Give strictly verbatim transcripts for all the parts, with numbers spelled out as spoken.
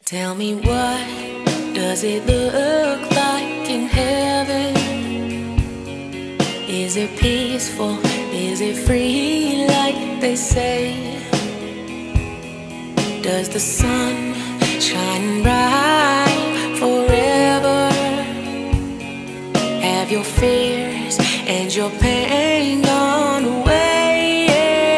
Tell me, what does it look like in heaven? Is it peaceful? Is it free like they say? Does the sun shine bright forever? Have your fears and your pain gone away?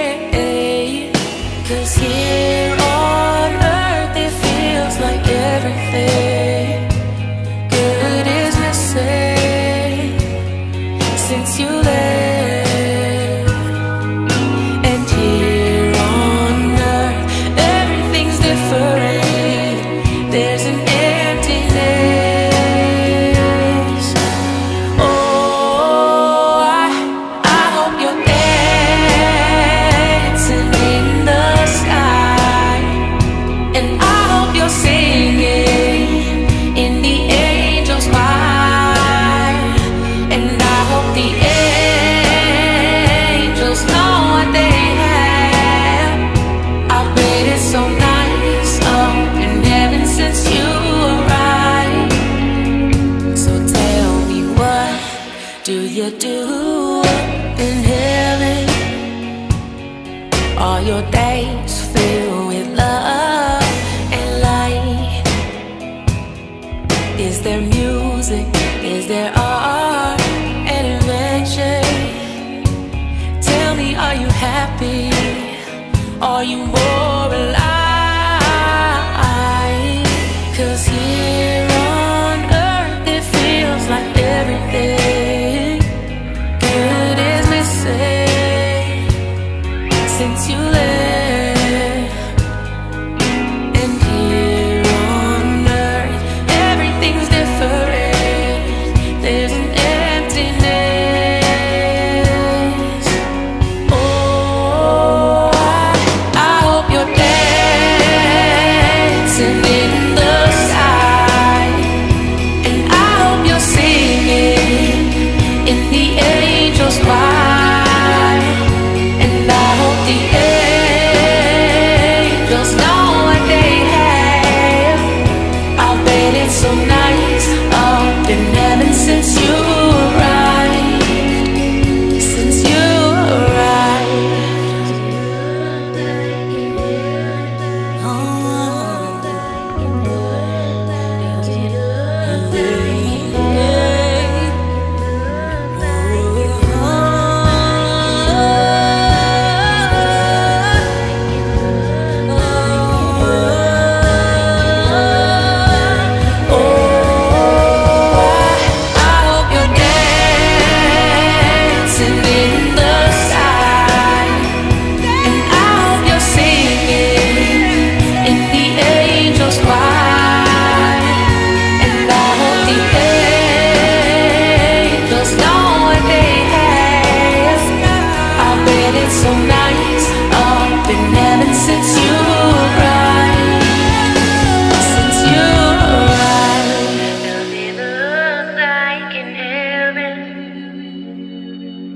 'Cause here on earth it feels like everything good is missing since you left. And here on earth everything's different. There's an emptiness. Oh, I, I hope you're dancing in the sky, and I hope you're singing in the angels' choir, and I hope the angels know what they have. I bet it's so nice up in heaven since you arrived. So tell me, what do you do in heaven? Are your days filled with love and light? Is there music? Is there art and adventure? Tell me, are you happy? Are you more alive? 'Cause here on earth it feels like everything good is missing since you left. And here on earth everything's different. There's an emptiness. Oh, I, I hope you're dancing in the sky, and I hope you're singing in the angels' choir.